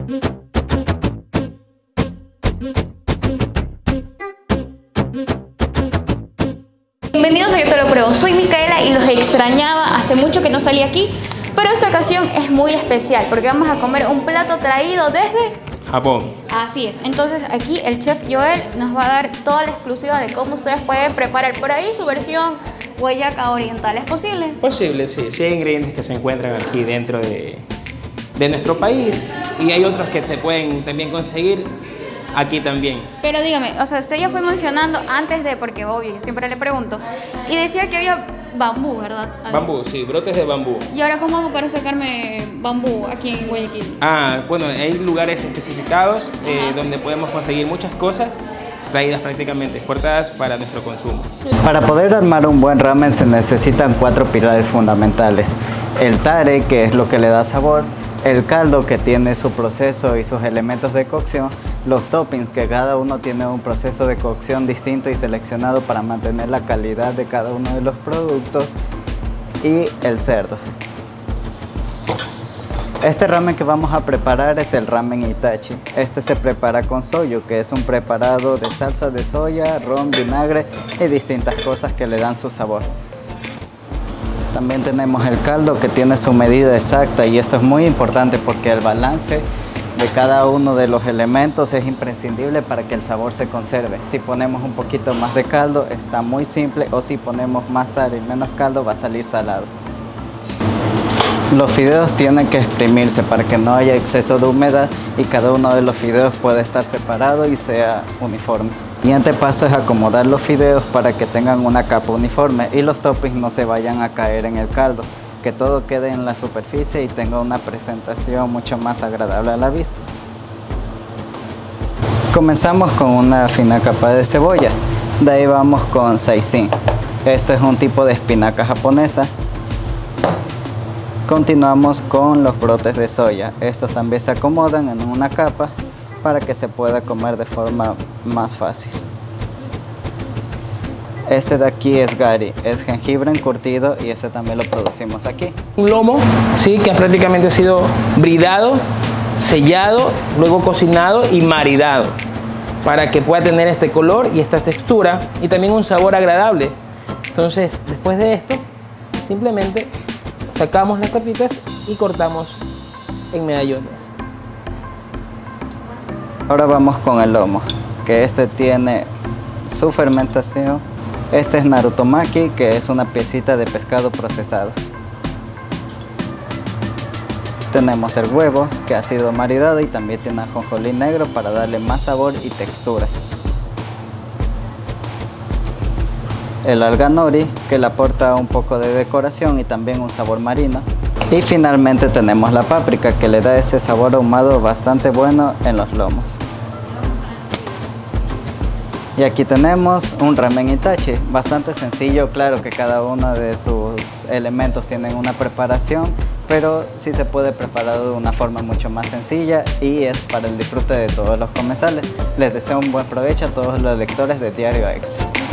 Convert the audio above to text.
Bienvenidos a Yo Te Lo Pruebo, soy Micaela y los extrañaba, hace mucho que no salí aquí, pero esta ocasión es muy especial porque vamos a comer un plato traído desde Japón. Así es, entonces aquí el chef Joel nos va a dar toda la exclusiva de cómo ustedes pueden preparar por ahí su versión huallaca oriental. ¿Es posible? Posible, sí. Sí hay ingredientes que se encuentran aquí dentro de nuestro país y hay otros que se pueden también conseguir aquí también. Pero dígame, o sea, usted ya fue mencionando antes de, porque obvio, yo siempre le pregunto, y decía que había bambú, ¿verdad? Bambú, sí, brotes de bambú. ¿Y ahora cómo hago para sacarme bambú aquí en Guayaquil? Bueno, hay lugares especificados donde podemos conseguir muchas cosas traídas prácticamente exportadas para nuestro consumo. Para poder armar un buen ramen se necesitan 4 pilares fundamentales. El tare, que es lo que le da sabor, el caldo, que tiene su proceso y sus elementos de cocción, los toppings, que cada uno tiene un proceso de cocción distinto y seleccionado para mantener la calidad de cada uno de los productos, y el cerdo. Este ramen que vamos a preparar es el ramen Itachi. Este se prepara con soyu, que es un preparado de salsa de soya, ron, vinagre y distintas cosas que le dan su sabor. También tenemos el caldo, que tiene su medida exacta, y esto es muy importante porque el balance de cada uno de los elementos es imprescindible para que el sabor se conserve. Si ponemos un poquito más de caldo está muy simple, o si ponemos más tare y menos caldo va a salir salado. Los fideos tienen que exprimirse para que no haya exceso de humedad y cada uno de los fideos pueda estar separado y sea uniforme. El siguiente paso es acomodar los fideos para que tengan una capa uniforme y los toppings no se vayan a caer en el caldo, que todo quede en la superficie y tenga una presentación mucho más agradable a la vista. Comenzamos con una fina capa de cebolla, de ahí vamos con seisin. Este es un tipo de espinaca japonesa. Continuamos con los brotes de soya. Estos también se acomodan en una capa para que se pueda comer de forma más fácil. Este de aquí es gari, es jengibre encurtido y ese también lo producimos aquí. Un lomo, sí, que prácticamente ha sido bridado, sellado, luego cocinado y maridado para que pueda tener este color y esta textura y también un sabor agradable. Entonces, después de esto, simplemente sacamos las tapitas y cortamos en medallones. Ahora vamos con el lomo, que este tiene su fermentación. Este es narutomaki, que es una piecita de pescado procesado. Tenemos el huevo, que ha sido maridado y también tiene ajonjolí negro para darle más sabor y textura. El alga nori, que le aporta un poco de decoración y también un sabor marino. Y finalmente tenemos la páprica, que le da ese sabor ahumado bastante bueno en los lomos. Y aquí tenemos un ramen Itachi, bastante sencillo. Claro que cada uno de sus elementos tienen una preparación, pero sí se puede preparar de una forma mucho más sencilla y es para el disfrute de todos los comensales. Les deseo un buen provecho a todos los lectores de Diario Extra.